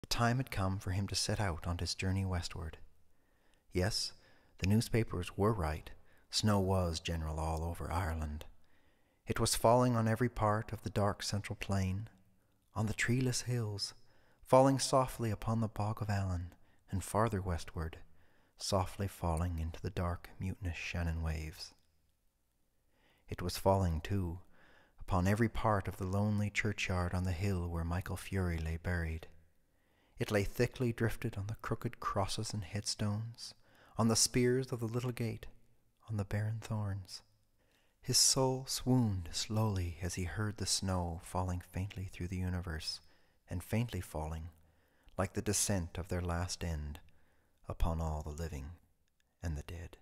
The time had come for him to set out on his journey westward. Yes, the newspapers were right. Snow was general all over Ireland. It was falling on every part of the dark central plain, on the treeless hills, falling softly upon the bog of Allen, and farther westward, softly falling into the dark, mutinous Shannon waves. It was falling, too, upon every part of the lonely churchyard on the hill where Michael Fury lay buried. It lay thickly drifted on the crooked crosses and headstones, on the spears of the little gate, on the barren thorns. His soul swooned slowly as he heard the snow falling faintly through the universe, and faintly falling, like the descent of their last end, upon all the living and the dead.